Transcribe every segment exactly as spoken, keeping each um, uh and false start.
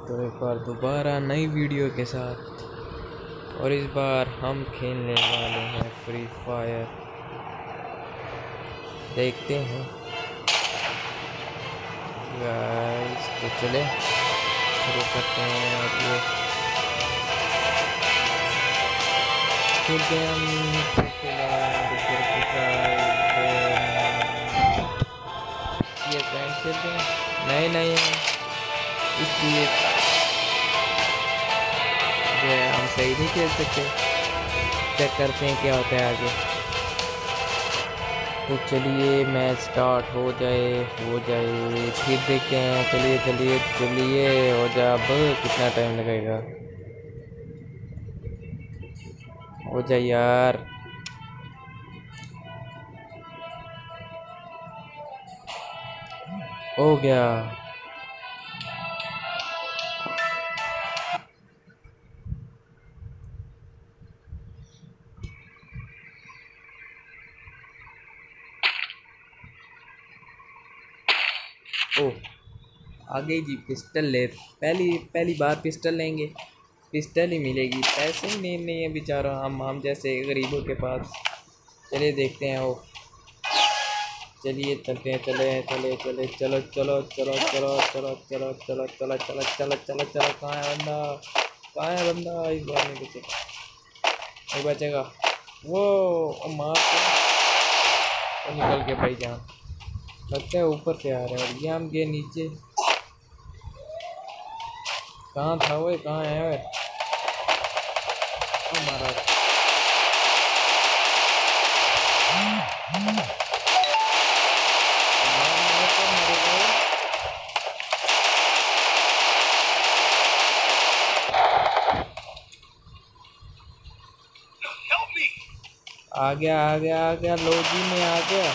तो एक बार दोबारा नई वीडियो के साथ, और इस बार हम खेलने वाले हैं फ्री फायर। देखते हैं गाइस, तो चले शुरू करते हैं। और ये खेलते हैं हम खेलते हैं नए नए इसलिए जो है हम सही नहीं खेल सकते। चेक करते हैं क्या होता है आगे। तो चलिए मैच स्टार्ट हो जाए हो जाए फिर देखते हैं। चलिए चलिए चलिए हो जा। अब कितना टाइम लगेगा? हो जाए यार। हो गया। ओ आगे जी पिस्टल ले। पहली पहली बार पिस्टल लेंगे, पिस्टल ही मिलेगी। पैसे ही नहीं नहीं है बेचारा हम हम जैसे गरीबों के पास। चलिए देखते हैं। वो चलिए चलते हैं। चले चले चले चलो चलो चलो चलो चलो चलो चलो चलो चलो चलो चलो चलो। कहाँ है बंदा? कहाँ है बंदा? इस बार नहीं बचेगा, नहीं बचेगा वो। मार तो निकल के भाई जान। लगता है ऊपर से आ रहा है। और ये हम गए नीचे। कहाँ था वो? कहाँ है वो? हमारा आ गया आ गया आ गया। लोजी में आ गया।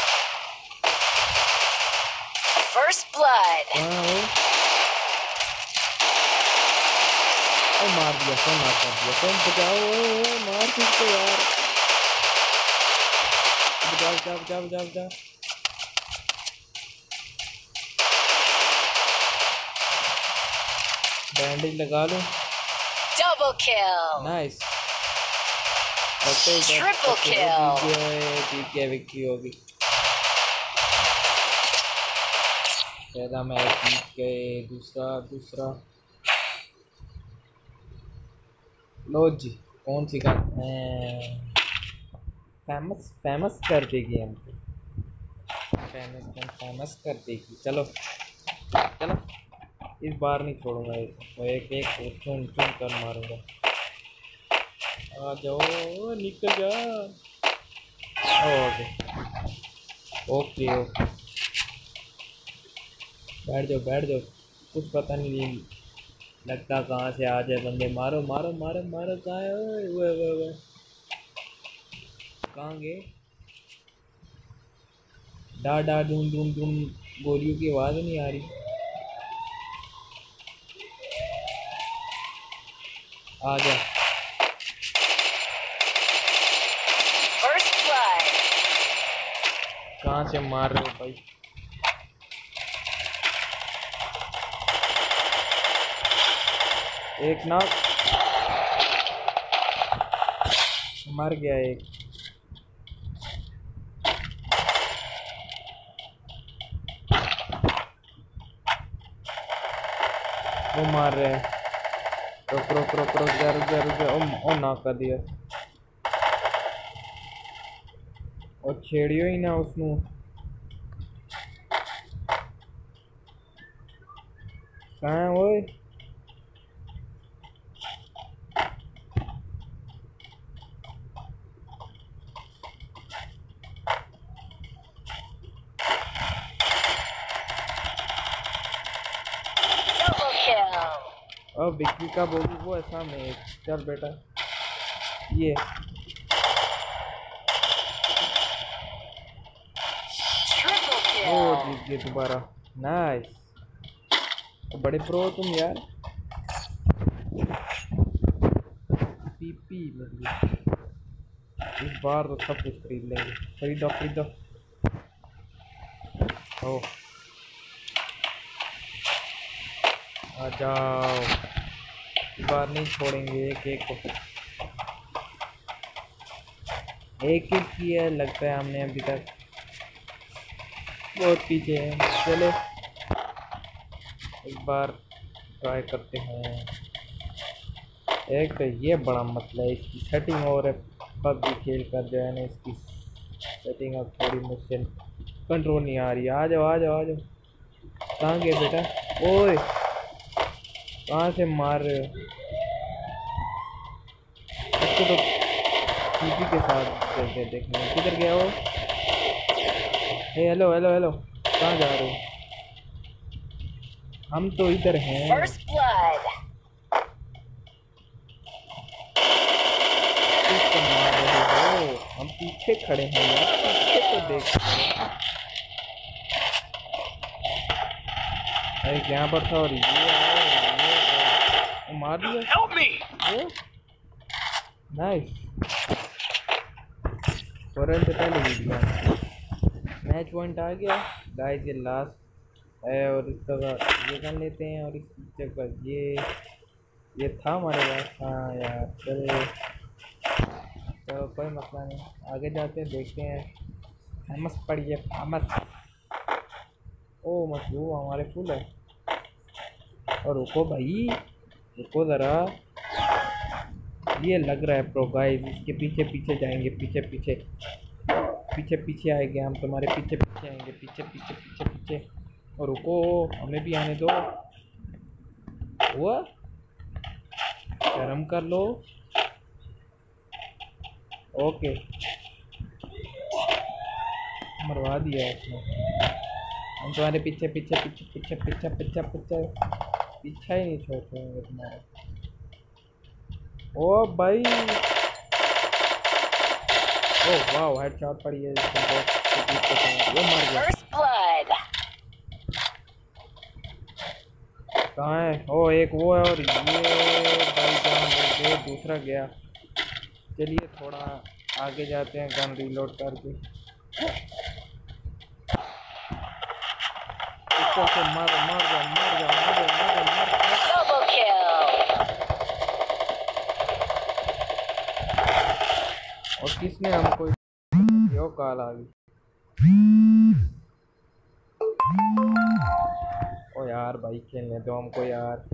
First blood. कहाँ वो? ओ मार दिया। कौन मार दिया? कौन? बचाओ। ओ, मार किसको यार? बचाओ बचाओ बचाओ बचाओ बचाओ। बैंडेज लगा लो। Double kill. Nice. Triple kill. जीत गया। विक्ट्री होगी। पहला मैच जीत गए। दूसरा दूसरा लो जी। कौन सी का फेमस फेमस कर देगी हमको। फेमस फेमस कर देगी। चलो चलो इस बार नहीं छोड़ूंगा। वो एक एक चुन चुन कर मारूंगा। आ जाओ निकल जा। Okay okay okay. बैठ जाओ बैठ जाओ। कुछ पता नहीं लगता कहाँ से आ जाए बंदे। मारो मारो मारो मारो। कहाँ है? ओए ओए ओए ओए कहाँ गए? डा डा डूम डूम डूम। गोलियों की आवाज़ नहीं आ रही। आ जा। First blood. कहाँ से मार रहे हो भाई? एक ना मर गया। एक वो मार रहे हैं। रुक रुक रुक रुक जा रुक जा रुक जा। ओ ना कर दिया। और छेड़ियो ही ना उसनू। कहाँ है वो? Double kill. अब विक्की का बोली वो है सामने। चल बेटा ये Triple ओ kill. जीत गए दोबारा। नाइस। बड़े प्रो हो तुम यार। पीपी मतलब इस बार तो सब कुछ खरीद लेंगे। खरीदो खरीदो। ओ आ जाओ, इस बार नहीं छोड़ेंगे एक एक को। एक एक की है लगता है हमने अभी तक, बहुत पीछे है। चलो एक बार ट्राई करते हैं। एक तो ये बड़ा मसला है इसकी सेटिंग, और पबजी खेल कर जो है ना इसकी सेटिंग अब थोड़ी मुझसे कंट्रोल नहीं आ रही। आ जाओ आ जाओ आ जाओ। कहाँ गए बेटा? ओए कहाँ से मार रहे हो इसको? तो टीपी के साथ चलते देखने। किधर गया वो? हे हेलो हेलो हेलो, कहाँ जा रहे हो? हम तो इधर हैं। First blood. किसको मार रहे हो? हम पीछे खड़े हैं यार, पीछे तो देख। अरे यहाँ पर था और ये आया, ये मार दिया। Help me! वो नाइस। फौरन से पहले ही दिया। मैच पॉइंट आ गया गाइस, ये लास्ट है। और इस तरह ये कर लेते हैं, और इस जगह ये ये था हमारे पास। हाँ यार चलो चलो कोई मसला नहीं, आगे जाते हैं देखते हैं। फेमस पड़ी है फेमस। ओ मशरूम हमारे फुल है। और रुको भाई, रुको ज़रा, ये लग रहा है प्रो गाइस। इसके पीछे पीछे जाएंगे, पीछे पीछे पीछे पीछे आएंगे हम, तुम्हारे पीछे पीछे आएंगे, पीछे पीछे पीछे पीछे। और रुको, हमें भी आने दो। वो शर्म कर लो। ओके मरवा दिया इसने। हम तुम्हारे पीछे पीछे पीछे पीछे पीछे पीछे पीछे पीछा ही नहीं छोड़ेंगे तुम्हारा। ओ भाई, ओ वाह हेडशॉट पड़ी है इसको। वो मर गया। First blood. कहाँ है? ओ एक वो है, और ये भाई जान वो दूसरा गया। चलिए थोड़ा आगे जाते हैं गन रीलोड करके। पिस्टल से मार मार जा मार जा मार जा मार जा मार जा। Double kill. और किसने हमको यो कॉल आ गई? ओ यार भाई खेलने दो हमको यार।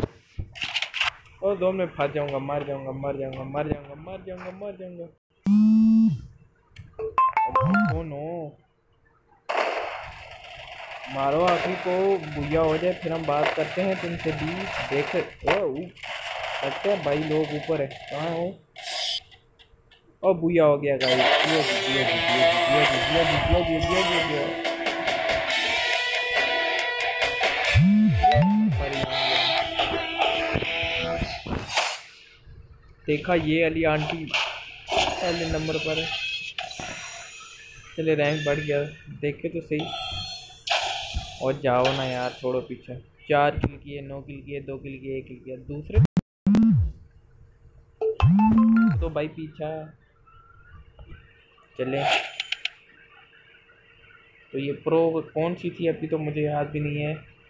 ओ दो में फंस जाऊंगा, मर जाऊंगा मर जाऊंगा मर जाऊंगा मर जाऊंगा मर जाऊंगा। ओ नो, मारो आखिरी को, बुया हो जाए फिर हम बात करते हैं तुमसे भी। देख ओ लगता है भाई लोग ऊपर है। कहाँ हो? ओ बुया हो गया गाइस। बुया जी बुया जी बुया जी बुया जी बुया जी बुया जी बुया जी बुया जी। देखा ये अली आंटी पहले नंबर पर है। चले रैंक बढ़ गया, देखे तो सही। और जाओ ना यार, छोड़ो पीछे। चार किल किए, नौ किल किए, दो किल किए, एक किल किया। दूसरे तो भाई पीछा चले। तो ये प्रो कौन सी थी अभी तो मुझे याद भी नहीं है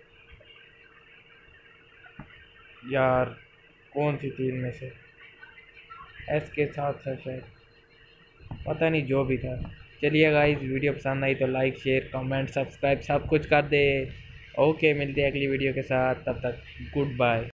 यार, कौन सी थी इनमें से। एस के साथ था शायद, पता नहीं जो भी था। चलिए गाइस, वीडियो पसंद आई तो लाइक शेयर कमेंट सब्सक्राइब सब कुछ कर दे। ओके मिलते हैं अगली वीडियो के साथ, तब तक गुड बाय।